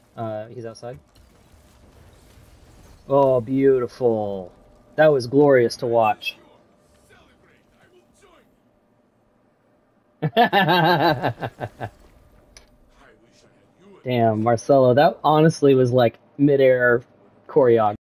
He's outside. Oh, beautiful. That was glorious to watch. Damn, Marcelo, that honestly was like midair choreography.